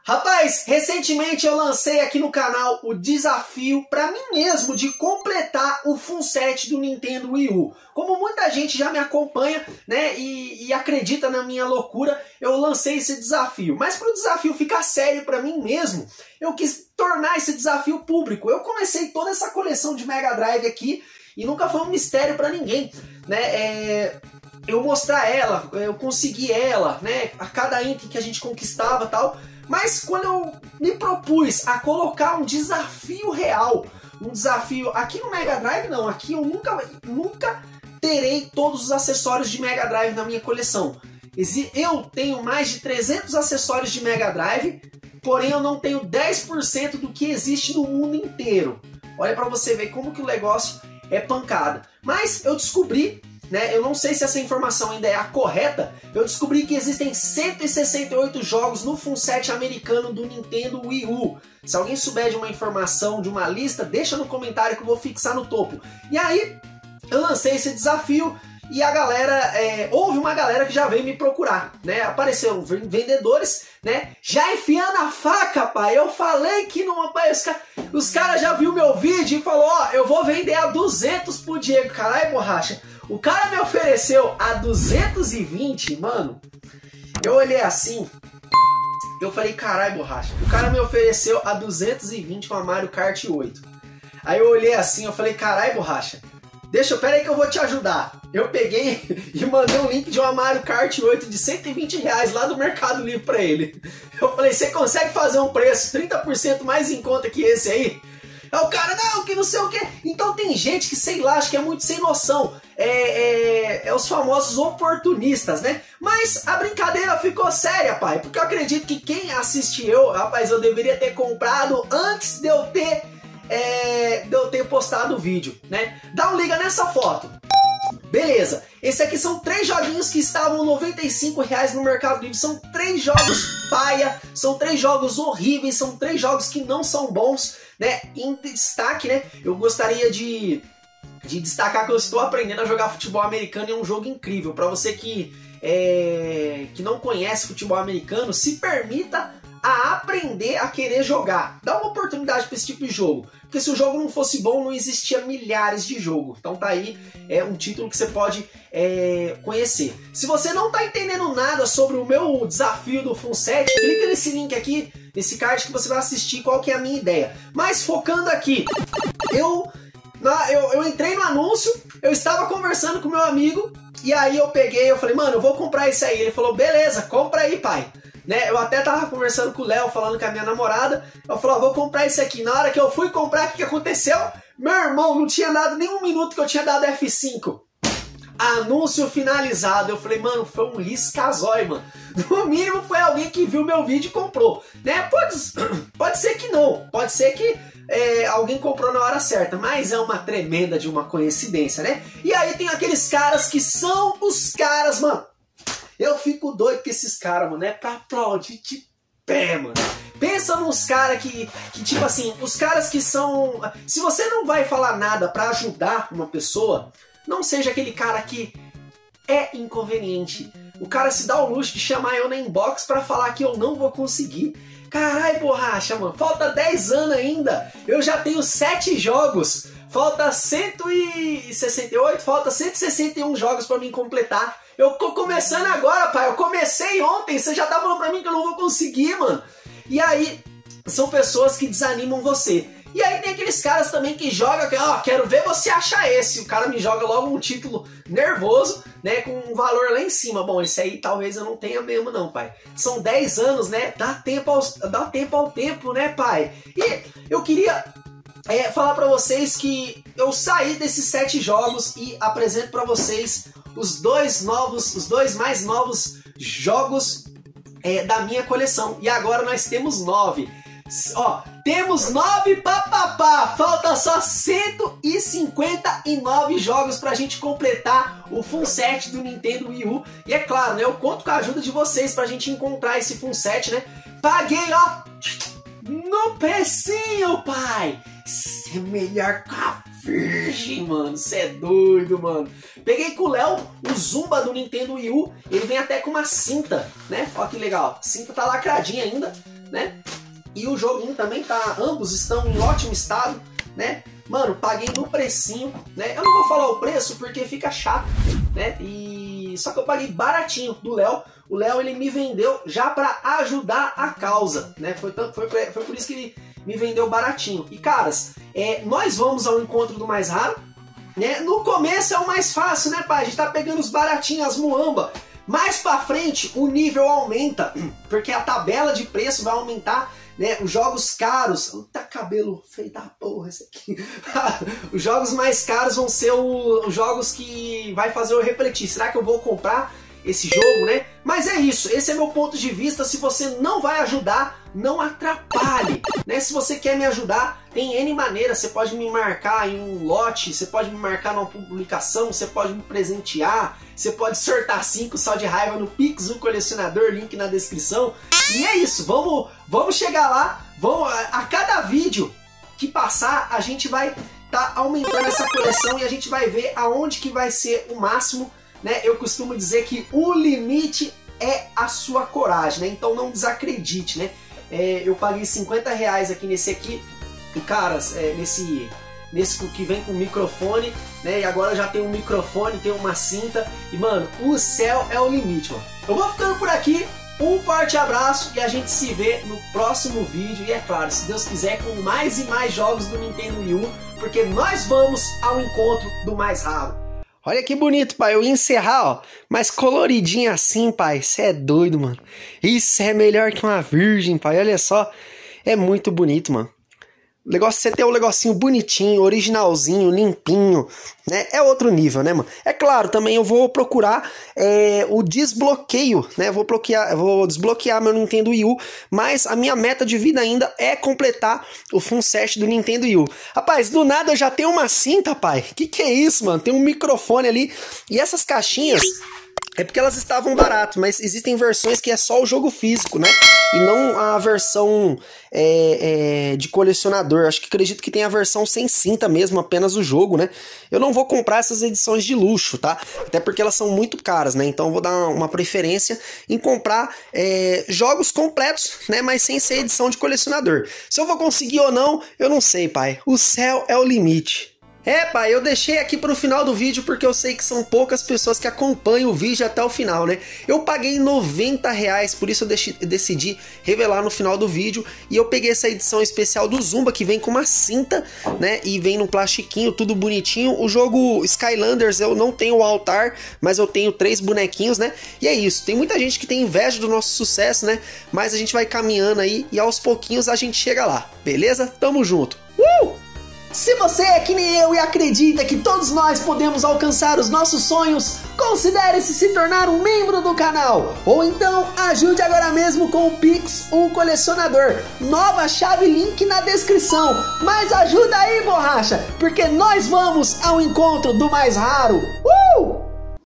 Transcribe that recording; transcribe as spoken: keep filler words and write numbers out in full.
Rapaz, recentemente eu lancei aqui no canal o desafio para mim mesmo de completar o full set do Nintendo Wii U. Como muita gente já me acompanha, né, e, e acredita na minha loucura, eu lancei esse desafio. Mas para o desafio ficar sério para mim mesmo, eu quis tornar esse desafio público. Eu comecei toda essa coleção de Mega Drive aqui e nunca foi um mistério para ninguém, né? É... eu mostrar ela, eu consegui ela, né, a cada item que a gente conquistava e tal. Mas quando eu me propus a colocar um desafio real, um desafio aqui no Mega Drive, não, aqui eu nunca, nunca terei todos os acessórios de Mega Drive na minha coleção. Eu tenho mais de trezentos acessórios de Mega Drive, porém eu não tenho dez por cento do que existe no mundo inteiro. Olha pra você ver como que o negócio é pancada. Mas eu descobri, né, eu não sei se essa informação ainda é a correta, eu descobri que existem cento e sessenta e oito jogos no full set americano do Nintendo Wii U. Se alguém souber de uma informação, de uma lista, deixa no comentário que eu vou fixar no topo. E aí, eu lancei esse desafio e a galera, é, houve uma galera que já veio me procurar, né? Apareceram vendedores, né? Já enfiando a faca, pai. Eu falei que não... Os, os caras já viu meu vídeo e falou, ó, eu vou vender a duzentos pro Diego. Caralho, borracha. O cara me ofereceu a duzentos e vinte, mano. Eu olhei assim, eu falei, caralho, borracha. O cara me ofereceu a duzentos e vinte uma Mario Kart oito. Aí eu olhei assim, eu falei, caralho, borracha. Deixa, pera aí que eu vou te ajudar. Eu peguei e mandei um link de uma Mario Kart oito de cento e vinte reais lá do Mercado Livre pra ele. Eu falei, você consegue fazer um preço trinta por cento mais em conta que esse aí? Aí o cara, não, que não sei o que. Então tem gente que, sei lá, acho que é muito sem noção. É, é, é os famosos oportunistas, né? Mas a brincadeira ficou séria, pai. Porque eu acredito que quem assiste eu, rapaz, eu deveria ter comprado antes de eu ter, é, de eu ter postado o vídeo, né? Dá um liga nessa foto. Beleza, esse aqui são três joguinhos que estavam noventa e cinco reais no Mercado Livre. São três jogos paia, são três jogos horríveis, são três jogos que não são bons, né? Em destaque, né? Eu gostaria de, de destacar que eu estou aprendendo a jogar futebol americano e é um jogo incrível. Para você que, é, que não conhece futebol americano, se permita a aprender a querer jogar. Dá uma oportunidade para esse tipo de jogo. Porque se o jogo não fosse bom, não existia milhares de jogos. Então tá aí é, um título que você pode é, conhecer. Se você não tá entendendo nada sobre o meu desafio do full set, clica nesse link aqui, nesse card que você vai assistir qual que é a minha ideia. Mas focando aqui, eu, na, eu, eu entrei no anúncio, eu estava conversando com meu amigo, e aí eu peguei, eu falei, mano, eu vou comprar isso aí. Ele falou, beleza, compra aí, pai. Né, eu até tava conversando com o Léo, falando com a minha namorada. Eu falei, ó, vou comprar esse aqui. Na hora que eu fui comprar, o que, que aconteceu? Meu irmão, não tinha dado nem um minuto que eu tinha dado F cinco. Anúncio finalizado. Eu falei, mano, foi um riscazói, mano. No mínimo foi alguém que viu meu vídeo e comprou, né? Pode, pode ser que não, pode ser que é, alguém comprou na hora certa, mas é uma tremenda de uma coincidência, né? E aí tem aqueles caras que são os caras, mano. Eu fico doido com esses caras, mano, é pra aplaudir de pé, mano. Pensa nos caras que, que, tipo assim, os caras que são... Se você não vai falar nada pra ajudar uma pessoa, não seja aquele cara que é inconveniente. O cara se dá o luxo de chamar eu na inbox pra falar que eu não vou conseguir. Caralho, borracha, mano, falta dez anos ainda. Eu já tenho sete jogos. Falta cento e sessenta e oito, falta cento e sessenta e um jogos pra mim completar. Eu tô começando agora, pai. Eu comecei ontem. Você já tá falando pra mim que eu não vou conseguir, mano. E aí, são pessoas que desanimam você. E aí tem aqueles caras também que jogam, ó, oh, quero ver você achar esse. O cara me joga logo um título nervoso, né, com um valor lá em cima. Bom, esse aí talvez eu não tenha mesmo não, pai. São dez anos, né? Dá tempo ao, dá tempo ao tempo, né, pai? E eu queria... É, falar pra vocês que eu saí desses sete jogos e apresento pra vocês os dois novos, os dois mais novos jogos é, da minha coleção. E agora nós temos nove. Ó, temos nove, papapá. Falta só cento e cinquenta e nove jogos pra gente completar o full set do Nintendo Wii U. E é claro, né, eu conto com a ajuda de vocês pra gente encontrar esse full set, né? Paguei, ó, no precinho, pai. Isso é melhor que a virgem, mano. Você é doido, mano. Peguei com o Léo o Zumba do Nintendo Wii U. Ele vem até com uma cinta, né? Olha que legal. A cinta tá lacradinha ainda, né? E o joguinho também tá, ambos estão em ótimo estado, né? Mano, paguei no precinho, né? Eu não vou falar o preço porque fica chato, né? E só que eu paguei baratinho do Léo. O Léo, ele me vendeu já para ajudar a causa, né? Foi, foi, foi por isso que ele me vendeu baratinho. E caras, é, nós vamos ao encontro do mais raro, né? No começo é o mais fácil, né, pai? A gente tá pegando os baratinhos, as muamba. Mais pra frente o nível aumenta, porque a tabela de preço vai aumentar, né? Os jogos caros, tá cabelo feio da porra esse aqui. Os jogos mais caros vão ser o, os jogos que vai fazer eu refletir, será que eu vou comprar esse jogo, né? Mas é isso, esse é meu ponto de vista. Se você não vai ajudar, não atrapalhe, né? Se você quer me ajudar, tem N maneiras. Você pode me marcar em um lote, você pode me marcar numa publicação, você pode me presentear, você pode sortar cinco só de raiva no Pix, o colecionador, link na descrição. E é isso, vamos, vamos chegar lá, vamos, a cada vídeo que passar, a gente vai tá aumentando essa coleção e a gente vai ver aonde que vai ser o máximo, né? Eu costumo dizer que o limite é a sua coragem, né? Então não desacredite, né? É, eu paguei cinquenta reais aqui nesse aqui, e caras, é, nesse, nesse que vem com microfone, né? E agora já tem um microfone, tem uma cinta, e mano, o céu é o limite, mano. Eu vou ficando por aqui, um forte abraço e a gente se vê no próximo vídeo. E é claro, se Deus quiser, com mais e mais jogos do Nintendo Wii U, porque nós vamos ao encontro do mais raro. Olha que bonito, pai. Eu ia encerrar, ó, mas coloridinho assim, pai. Você é doido, mano. Isso é melhor que uma virgem, pai. Olha só. É muito bonito, mano. O negócio é você ter um negocinho bonitinho, originalzinho, limpinho, né? É outro nível, né, mano? É claro, também eu vou procurar é, o desbloqueio, né? Vou, bloquear, vou desbloquear meu Nintendo Wii U, mas a minha meta de vida ainda é completar o full set do Nintendo Wii U. Rapaz, do nada eu já tenho uma cinta, pai. Que que é isso, mano? Tem um microfone ali. E essas caixinhas... é porque elas estavam baratas, mas existem versões que é só o jogo físico, né? E não a versão é, é, de colecionador. Acho que acredito que tem a versão sem cinta mesmo, apenas o jogo, né? Eu não vou comprar essas edições de luxo, tá? Até porque elas são muito caras, né? Então eu vou dar uma preferência em comprar é, jogos completos, né? Mas sem ser edição de colecionador. Se eu vou conseguir ou não, eu não sei, pai. O céu é o limite. É, pai, eu deixei aqui pro final do vídeo porque eu sei que são poucas pessoas que acompanham o vídeo até o final, né? Eu paguei noventa reais, por isso eu decidi revelar no final do vídeo. E eu peguei essa edição especial do Zumba, que vem com uma cinta, né? E vem num plastiquinho, tudo bonitinho. O jogo Skylanders, eu não tenho o altar, mas eu tenho três bonequinhos, né? E é isso, tem muita gente que tem inveja do nosso sucesso, né? Mas a gente vai caminhando aí e aos pouquinhos a gente chega lá, beleza? Tamo junto! Uh! Se você é que nem eu e acredita que todos nós podemos alcançar os nossos sonhos, considere-se se tornar um membro do canal. Ou então, ajude agora mesmo com o Pix, o colecionador. Nova chave, link na descrição. Mas ajuda aí, borracha, porque nós vamos ao encontro do mais raro. Uh!